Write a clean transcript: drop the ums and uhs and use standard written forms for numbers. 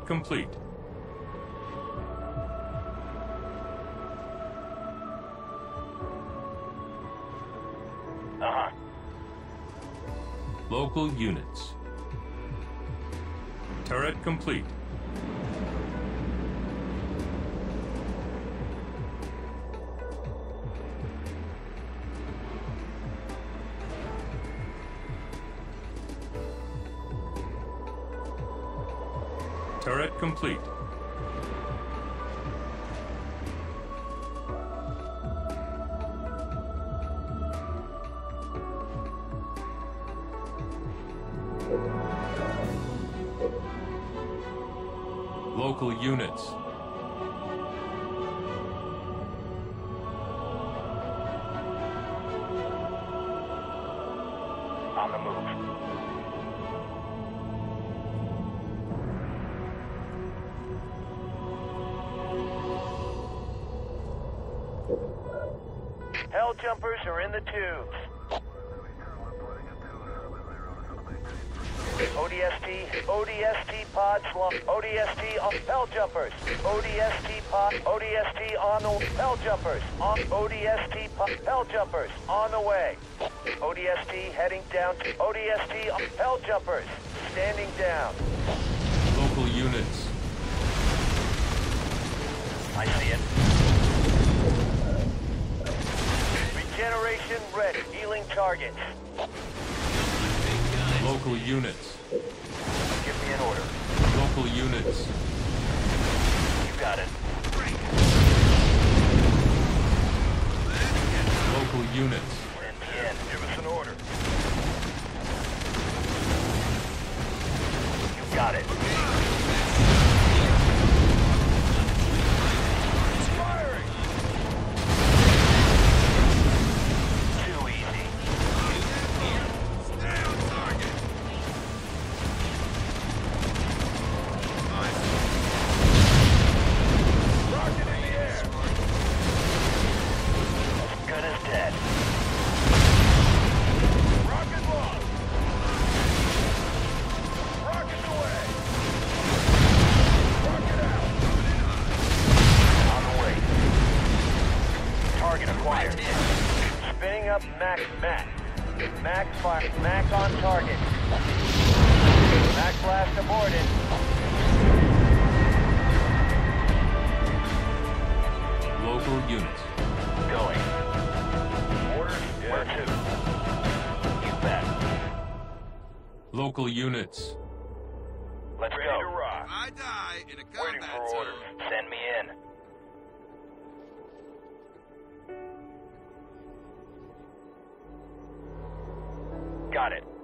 Turret complete. Local units. Turret complete. Turret complete. Local units. On the move. Hell jumpers are in the tubes. ODST pods, ODST on hell jumpers. ODST on the hell jumpers. Hell jumpers on the way. ODST heading down. ODST on hell jumpers standing down. Local units. I see it. Regeneration ready. Healing targets. Local units. Give me an order. Local units. You got it. Local units. Send me in. Give us an order. You got it. Firing! Too easy. Stay on target. Rocket in the air. As good as dead. Rocket launched. Rockets away. Rocket out. On the way. Target acquired. Spinning up Mac. Mac fire. Mac on target. Mac blast aborted. Local units. Going. Orders? Where to? You bet. Local units. Let's Ready go. to rock. I die in a Waiting combat for zone. orders. Send me in. Got it.